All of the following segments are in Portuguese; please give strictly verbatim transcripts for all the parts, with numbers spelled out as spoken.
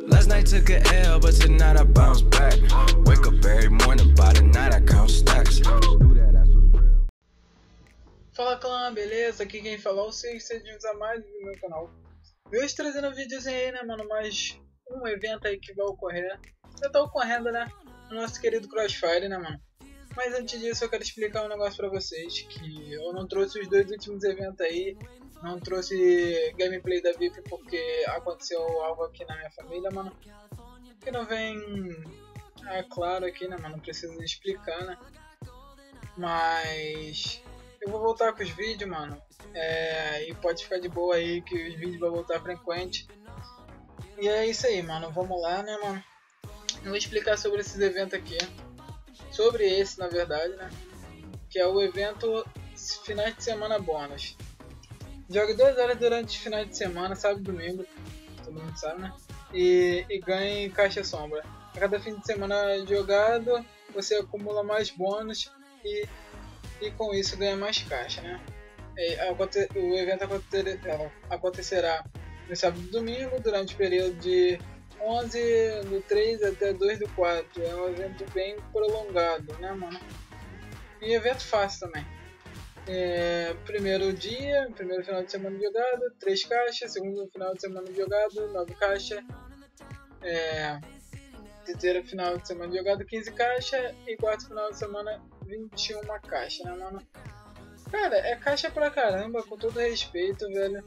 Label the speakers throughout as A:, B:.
A: Last night took a L, but tonight I bounce back. Wake up every morning, by the night I count stacks.
B: Fala clã, beleza? Aqui quem fala é o Six, sejam a mais do meu canal. Eu estou trazendo um videozinho aí, né, mano? Mais um evento aí que vai ocorrer. Já tá ocorrendo, né? No nosso querido Crossfire, né, mano? Mas antes disso eu quero explicar um negócio pra vocês. Que eu não trouxe os dois últimos eventos aí. Não trouxe gameplay da V I P porque aconteceu algo aqui na minha família, mano. Que não vem ah, claro aqui, né, mano? Não precisa explicar, né? Mas eu vou voltar com os vídeos, mano. É, e pode ficar de boa aí que os vídeos vão voltar frequente. E é isso aí, mano. Vamos lá, né, mano? Eu vou explicar sobre esses eventos aqui. Sobre esse, na verdade, né? Que é o evento finais de semana bônus. Jogue duas horas durante os finais de semana, sábado e domingo. Todo mundo sabe, né? E, e ganhe caixa sombra. A cada fim de semana jogado, você acumula mais bônus e, e com isso ganha mais caixa, né? E, o evento acontecerá no sábado e domingo, durante o período de onze do três até dois do quatro. É um evento bem prolongado, né, mano? E evento fácil também. É, primeiro dia, primeiro final de semana de jogada, três caixas. Segundo final de semana de jogada, nove caixas. É, terceiro final de semana de jogada, quinze caixas. E quarto final de semana, vinte e uma caixas, né, mano? Cara, é caixa pra caramba, com todo respeito, velho.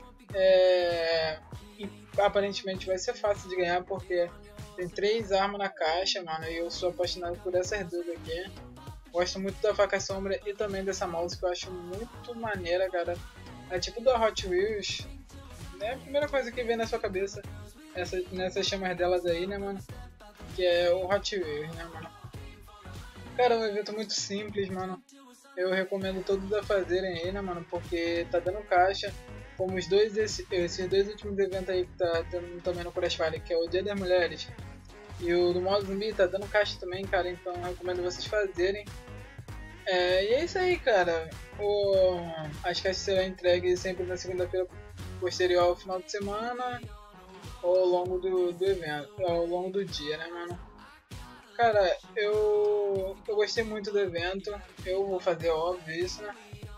B: É, e aparentemente vai ser fácil de ganhar porque tem três armas na caixa, mano. E eu sou apaixonado por essas duas aqui. Gosto muito da faca sombra e também dessa mouse que eu acho muito maneira, cara. É tipo da Hot Wheels, né? A primeira coisa que vem na sua cabeça essa, nessas chamas delas aí, né, mano? Que é o Hot Wheels, né, mano? Cara, é um evento muito simples, mano. Eu recomendo todos a fazerem aí, né, mano? Porque tá dando caixa. Como os dois, esse, esses dois últimos eventos aí que tá tendo também no Crossfire, que é o Dia das Mulheres e o do modo zumbi, tá dando caixa também, cara. Então eu recomendo vocês fazerem. É, e é isso aí, cara. O, as caixas serão entregues sempre na segunda-feira posterior ao final de semana ou ao longo do, do evento, ao longo do dia, né, mano? Cara, eu, eu gostei muito do evento. Eu vou fazer, óbvio, isso, né?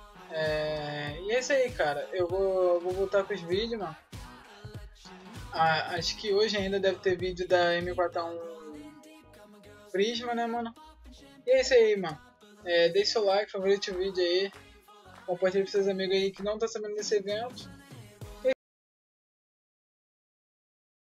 B: É, e é isso aí, cara. Eu vou, vou voltar com os vídeos, mano. Ah, acho que hoje ainda deve ter vídeo da M quatro A um Prisma, né, mano? E é isso aí, mano. É, deixa o like, favorite o vídeo aí. Compartilhe com seus amigos aí que não tá sabendo desse evento.